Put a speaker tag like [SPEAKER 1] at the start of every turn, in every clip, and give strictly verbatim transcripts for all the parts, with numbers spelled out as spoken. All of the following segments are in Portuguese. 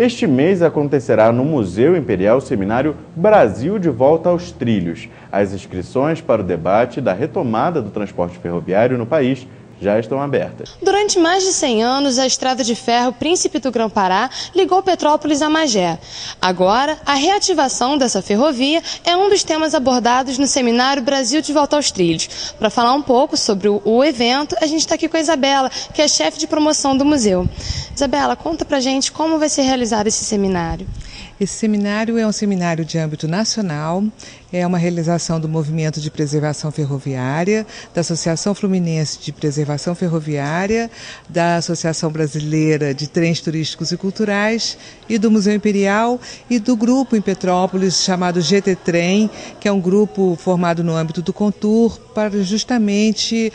[SPEAKER 1] Este mês acontecerá no Museu Imperial o seminário Brasil de Volta aos Trilhos. As inscrições para o debate da retomada do transporte ferroviário no país já estão abertas.
[SPEAKER 2] Durante mais de cem anos, a estrada de ferro Príncipe do Grão-Pará ligou Petrópolis a Magé. Agora, a reativação dessa ferrovia é um dos temas abordados no seminário Brasil de Volta aos Trilhos. Para falar um pouco sobre o, o evento, a gente está aqui com a Isabela, que é chefe de promoção do museu. Isabela, conta pra gente como vai ser realizado esse seminário.
[SPEAKER 3] Esse seminário é um seminário de âmbito nacional, é uma realização do Movimento de Preservação Ferroviária, da Associação Fluminense de Preservação Ferroviária, da Associação Brasileira de Trens Turísticos e Culturais e do Museu Imperial e do grupo em Petrópolis chamado G T Trem, que é um grupo formado no âmbito do Contur para justamente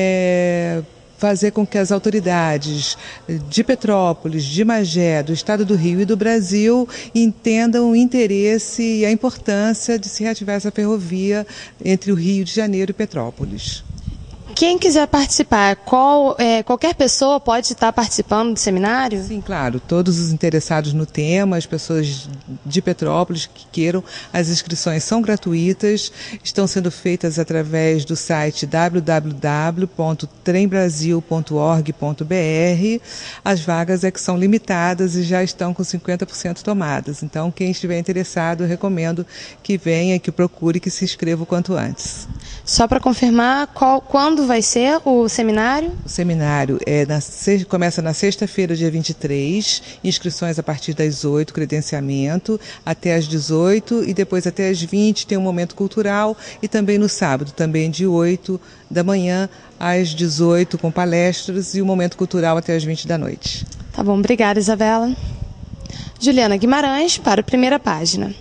[SPEAKER 3] é, fazer com que as autoridades de Petrópolis, de Magé, do Estado do Rio e do Brasil entendam o interesse e a importância de se reativar essa ferrovia entre o Rio de Janeiro e Petrópolis.
[SPEAKER 2] Quem quiser participar, qual, é, qualquer pessoa pode estar participando do seminário?
[SPEAKER 3] Sim, claro. Todos os interessados no tema, as pessoas de Petrópolis que queiram, as inscrições são gratuitas, estão sendo feitas através do site w w w ponto trem brasil ponto org ponto b r. As vagas é que são limitadas e já estão com cinquenta por cento tomadas. Então, quem estiver interessado, eu recomendo que venha, que procure, que se inscreva o quanto antes.
[SPEAKER 2] Só para confirmar, qual, quando vai ser o seminário?
[SPEAKER 3] O seminário é na, começa na sexta-feira, dia vinte e três, inscrições a partir das oito, credenciamento, até às dezoito e depois até às vinte tem um momento cultural e também no sábado, também de oito da manhã às dezoito com palestras e o momento cultural até às vinte da noite.
[SPEAKER 2] Tá bom, obrigada, Isabela. Juliana Guimarães para a Primeira Página.